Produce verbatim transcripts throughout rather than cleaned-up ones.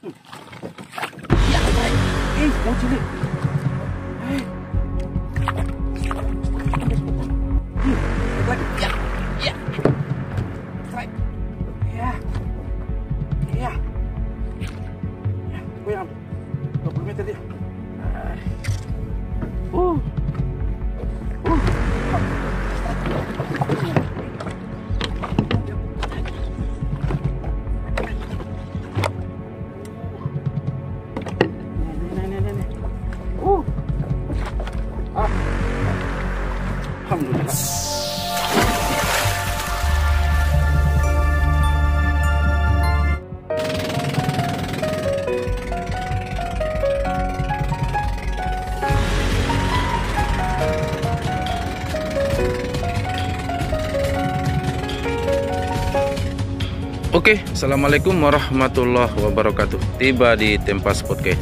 Ya, strike. Eh, mau cilik. Eh. Hmm, lagi. Ya, ya. Strike. Ya. Ya. Ya, goyang. dua puluh meter dia. Uh. Uh. Uh. Ah. Alhamdulillah. Oke, assalamualaikum warahmatullahi wabarakatuh. Tiba di tempat podcast.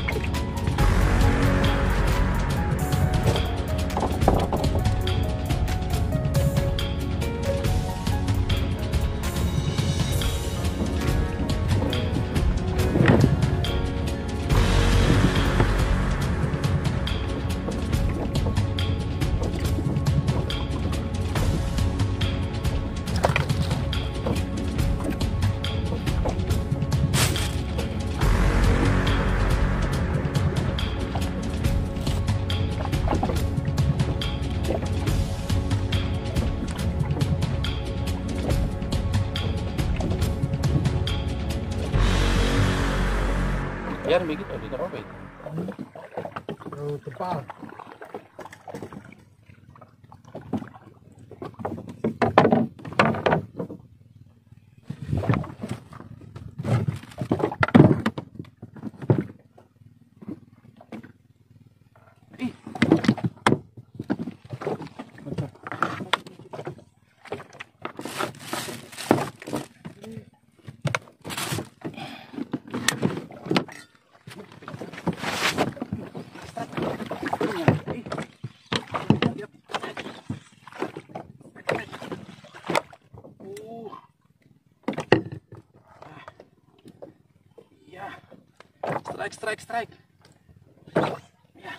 Biar begitu dikerobek. Terlalu tebal. Ih. Strike, strike, strike. Ya.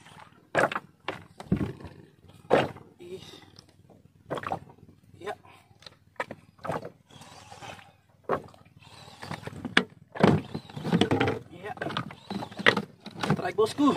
Ih. Ya. Ya. Strike bosku.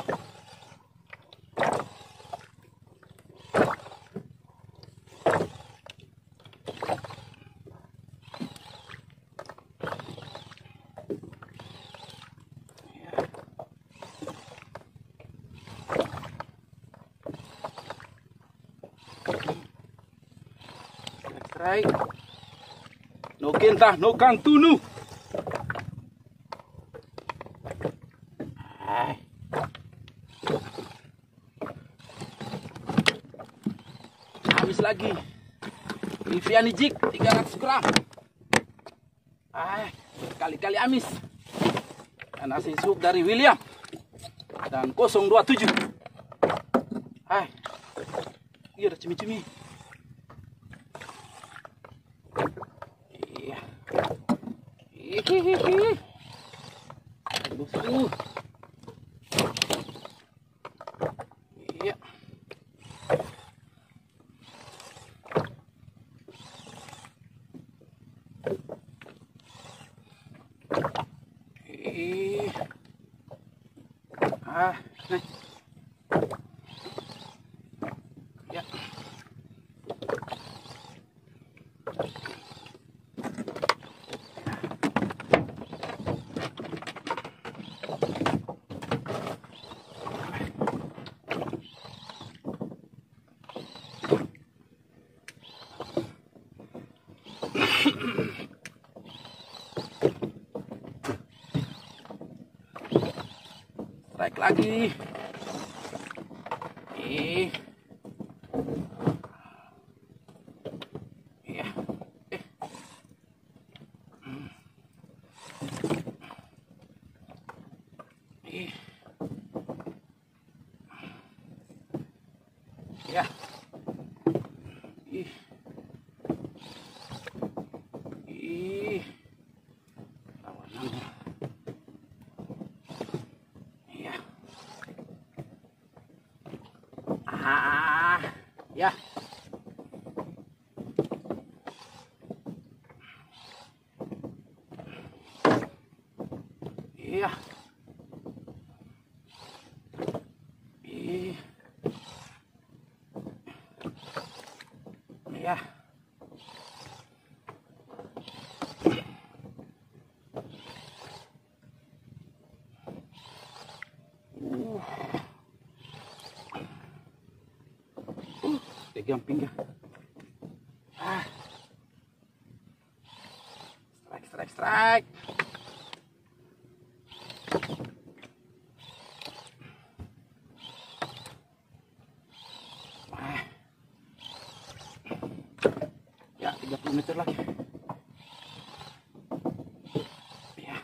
Strike. No kentah, no kantunu. Hai. Habis lagi. Liviani jig tiga ratus gram. Hai, kali-kali amis. Dan nasi sup dari William. Dan nol dua tujuh. Hai. Iya, ada cumi-cumi. Hihihi. Bosku. Iya. Ih. Ah, nih. Ya. Strike lagi. Eh. Ya. Eh. Hmm. Eh. Ya. Ih. Ih. Lawanannya. Ya. Iya. Ih. Iya. Pegang pinggang. Ah. Strike, strike, strike. Ah. Ya, tiga puluh meter lagi. Ya.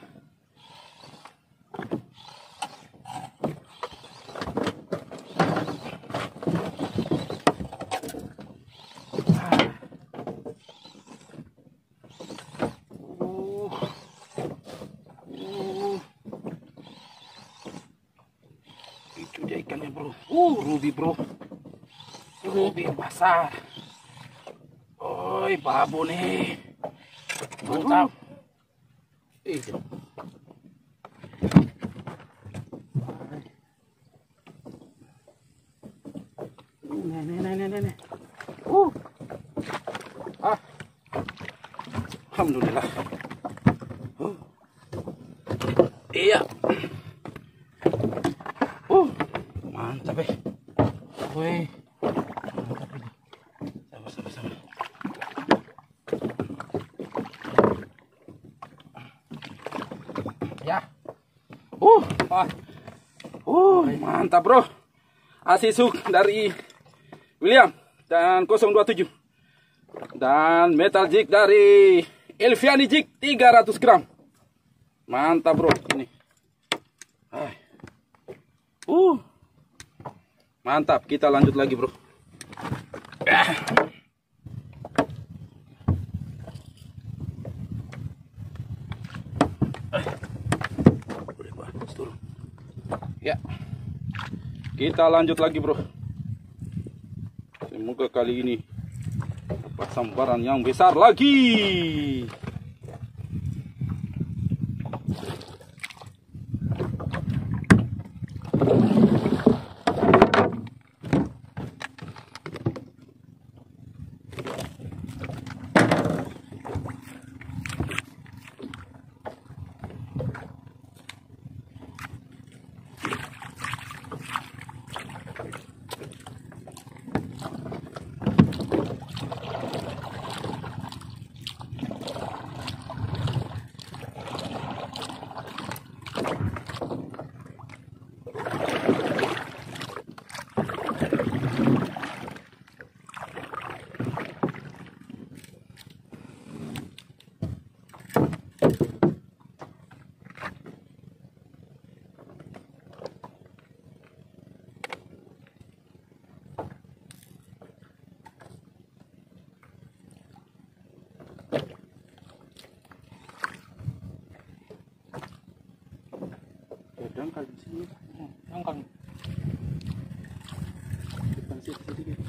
Ikannya bro, uh ruby bro, ruby besar, oi babu nih, mantap, ih, nenek nenek nenek, uh, ah, alhamdulillah, uh, iya. Mantap eh, woi, mantap ini, sama sama sama. Ya, uh, ah, uh, mantap bro, asisuk dari William dan nol dua tujuh dan metal jig dari Elviani jig tiga ratus gram, mantap bro ini, ah. uh. Mantap, kita lanjut lagi bro. Ya, kita lanjut lagi bro. Semoga kali ini dapat sambaran yang besar lagi. Dangkal di sini, dangkal. Depan situ sedikit.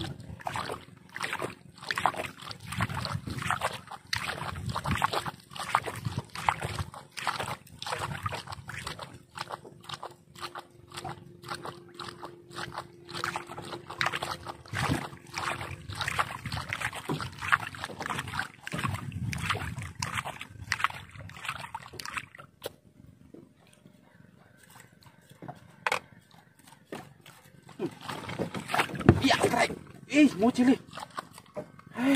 Iya, strike. Ih, mau cili. Hei.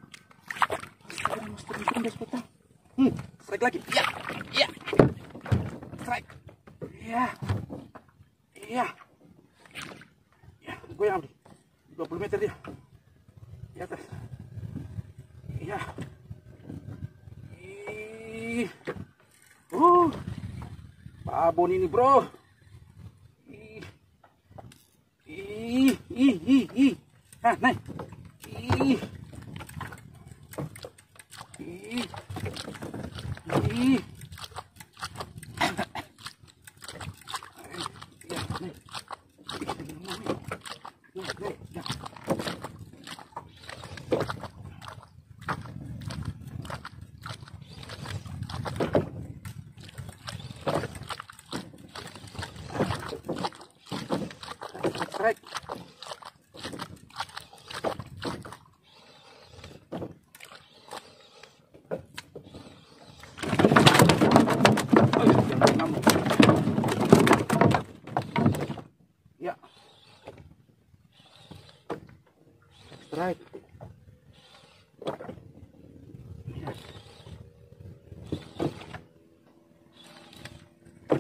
Hmm, strike lagi. Iya. Iya. Strike. Iya. Iya. Ya, goyang nih. dua puluh meter dia. Di atas. Iya. Ih. Uh. Babon ini, bro. Ih, ih, ih, ih. Ah, naik. Ih. Ih. Ih. Ya, naik. Naik, naik, ya.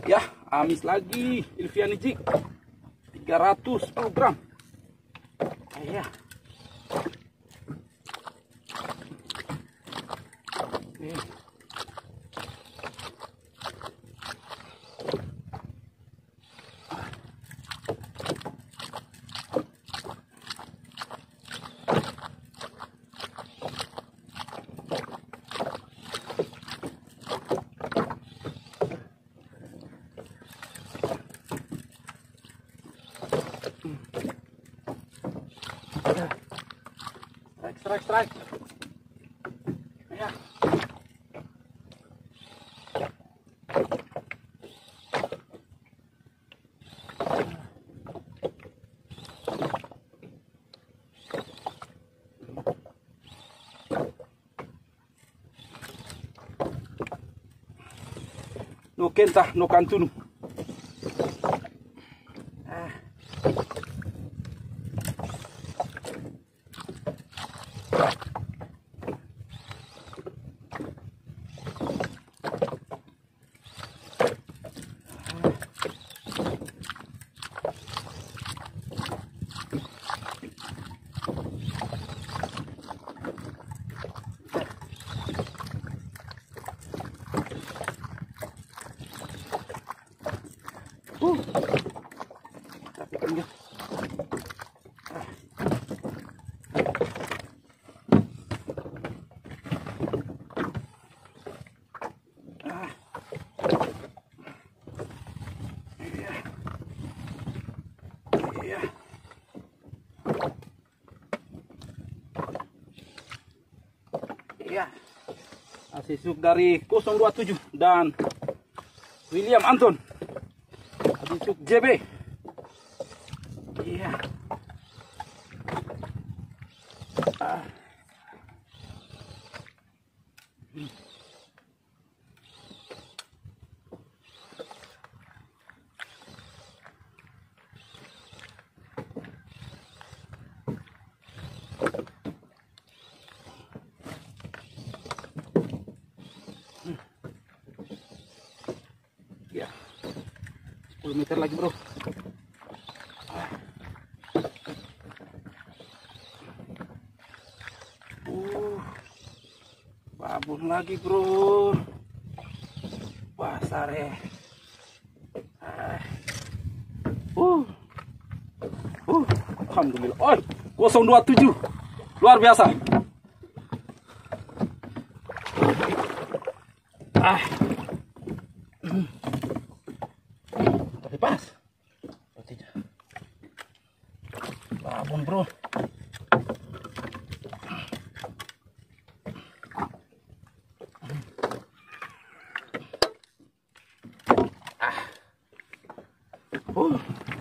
Ya, amis lagi Ilviani Jig tiga ratus sepuluh gram. Ya. Oke. Strike, strike, strike. Ya. No kenta, no kantunu. Uh. Rapikan dia. Ah. Iya. Iya. Iya. Asisuk dari nol dua tujuh dan William Anton. Asisuk J B. Iya. Ah. Hmm. Ya. sepuluh meter lagi, bro. Uh, babon lagi, bro. Pasar ya. Uh, uh, alhamdulillah. Oh, nol dua tujuh, luar biasa. Ah, tapi pas. Oh, tidak. Babon, bro. Uh.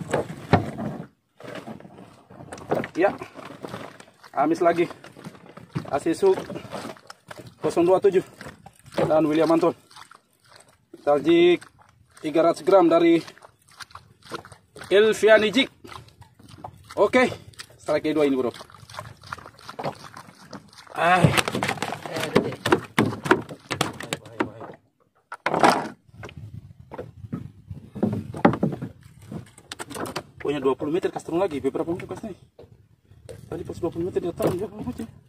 Ya, amis lagi Asisuk nol dua tujuh dan William Anton. Taljik tiga ratus gram dari Ilviani Jig. Oke, strike kedua ini, bro. Ah. Punya dua puluh meter, kasih turun lagi. Beberapa meter kasih nih. Tadi pas dua puluh meter dia tahu ya,